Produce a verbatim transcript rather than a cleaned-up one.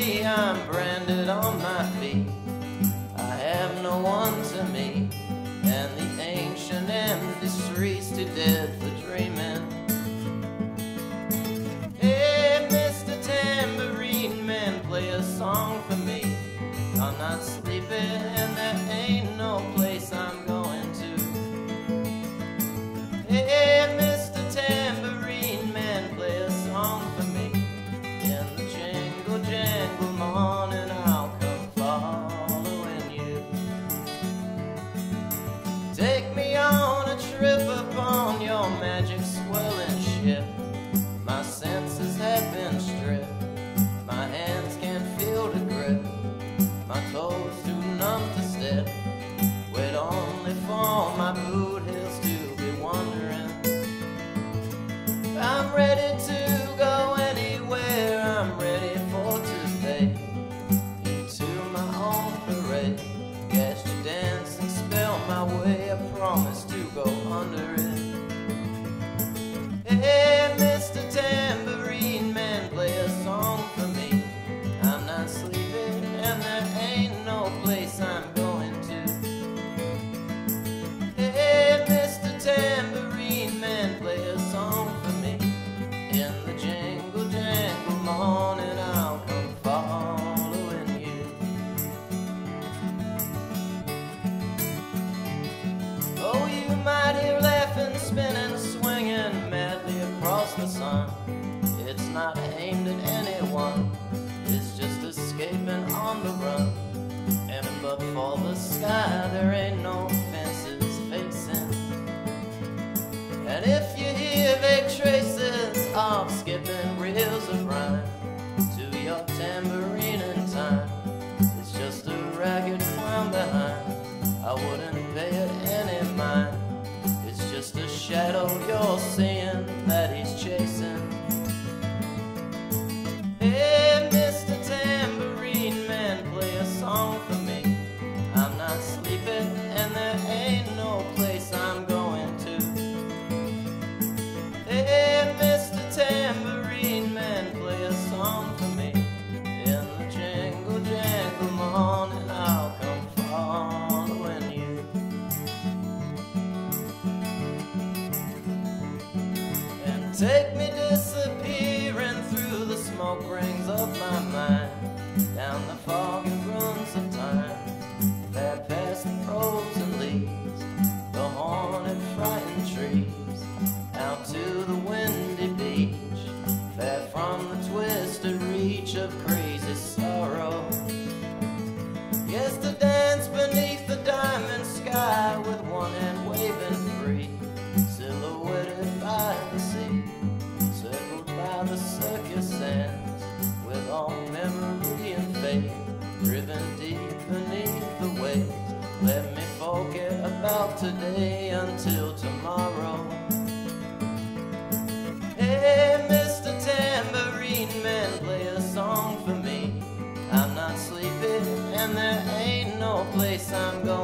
free, I'm branded on my feet. I have no one to me, and the ancient empty streets too dead for dreaming. Hey, Mister Tambourine Man, play a song for me. I'm not sleeping and there ain't no place I'm going to. Hey, Mister Tambourine Man, play a song for me. In the jingle jangle morning I'll come following you. Take me on a trip upon your magic swelling ship. My senses have been stripped, my hands can't feel the grip, my toes too numb to step. Wait only for my boot heels to be wandering. I'm ready to go anywhere, I'm ready for today. Into my own parade, catch the dancing spell my way, I promise to go under it. Hey, Mister Tambourine Man, play a song for me. I'm not sleeping and there ain't no place I'm going to. Hey, Mister Tambourine Man, play a song for me. In the jingle jangle morning I'll come following you. Oh, you might hear laughing, spinning, swinging madly across the sun. It's not aimed at anyone, it's just escaping on the run. And but for the sky there ain't no fences facing. And if you hear vague traces of skipping reels of rhyme to your tambourine in time, it's just a ragged clown behind. I wouldn't pay it any mind. It's just a shadow you're seeing that he's chasing. Hey, Mister Tambourine Man, play a song for me. I'm not sleeping and there ain't no place I'm going to. Hey, Mister Tambourine Man, play a song for me. In the jingle jangle morning I'll come following you. And take me disappearing through the smoke rings of my mind, down the foggy ruins of time, there past the frozen leaves, the haunted frightened trees, out to the windy beach, fair from the twisted reach of crazy sorrow. Yes, to dance beneath the diamond sky with one hand waving free, silhouetted by the sea, circled by the circus sands, with all memory and faith driven deep beneath the waves. Let me forget about today until tomorrow. Hey, Mister Tambourine Man, play a song for me. I'm not sleeping and there ain't no place I'm going.